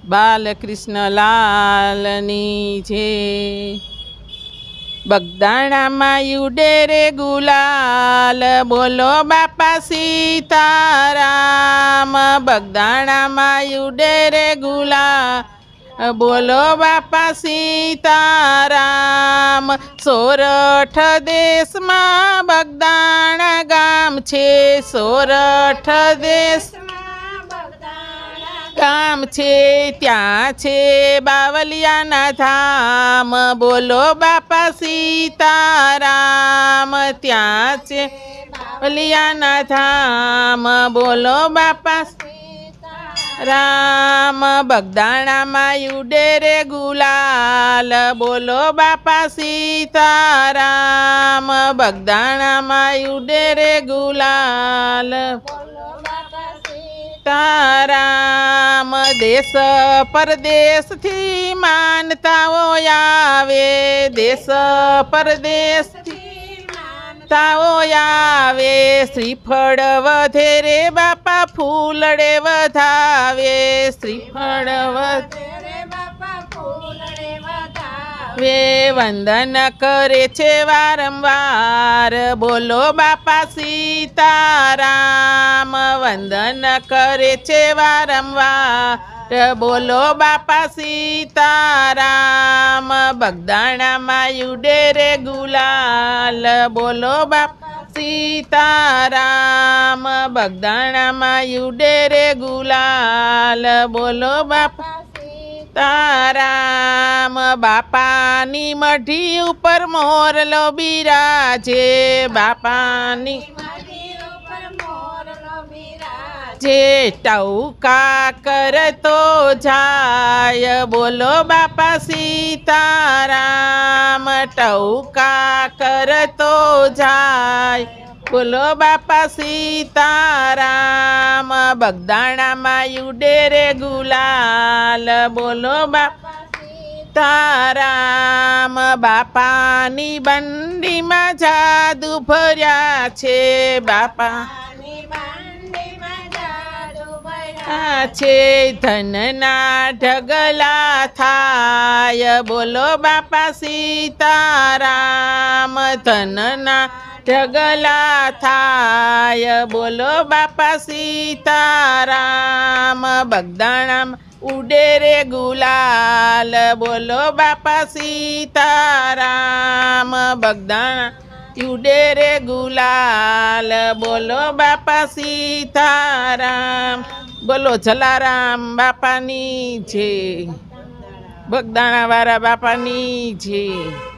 બાલકૃષ્ણ લાલની છે। બગદાણામાં ઉડે રે ગુલાલ, બોલો બાપા સીતારામ। બગદાણામાં ઉડે રે ગુલાલ, બોલો બાપા સીતારામ। સોરઠ દેશમાં બગદાણા ગામ છે, સોરઠ દેશ ગામ છે, ત્યાં છે બાવલિયાના ધામ, બોલો બાપા સીતારામ। ત્યાં છે બાવલિયાના ધામ, બોલો બાપા રામ। બગદાણામાં ઉડે રે ગુલાલ, બોલો બાપા સીતારામ। બગદાણામાં ઉડે રે ગુલાલ, સીતારામ। દેશ પરદેશથી માનતાઓ આવે, દેશ પરદેશથી માનતાઓ આવે। શ્રીફળ વધે રે બાપા ફૂલડે વધાવે, શ્રીફળ વધે રે બાપા ફૂલડે વધાવે। વંદન કરે છે વારંવાર, બોલો બાપા સીતારામ। વંદન કરે છે વારંવાર, બોલો બાપા સીતારામ। બગદાણામાં ઉડે રે ગુલાલ, બોલો બાપા સીતારામ। બગદાણામાં ઉડે રે ગુલાલ, બોલો બાપા સીતારામ। બાપાની મઢી ઉપર મોરલો બિરાજે, બાપાની જે ટૌકા કરતો જાય, બોલો બાપા સીતારામ। ટૌકા કરતો જાય, બોલો બાપા સીતારામ। બગદાણામાં ઉડે રે ગુલાલ, બોલો બાપા સીતારામ। બાપાની બંડીમાં જાદુ ભર્યા છે, બાપા છે ધનના ઢગલા થાય, બોલો બાપા સીતારામ। ધનના ઢગલા થાય, બોલો બાપા સીતારામ। બગદાણામાં ઉડે રે ગુલાલ, બોલો બાપા સીતારામ। બગદાણા ઉડે રે ગુલાલ, બોલો બાપા સીતારામ। બોલો જલારામ બાપાની જય, બગદાણા વાળા બાપાની જય।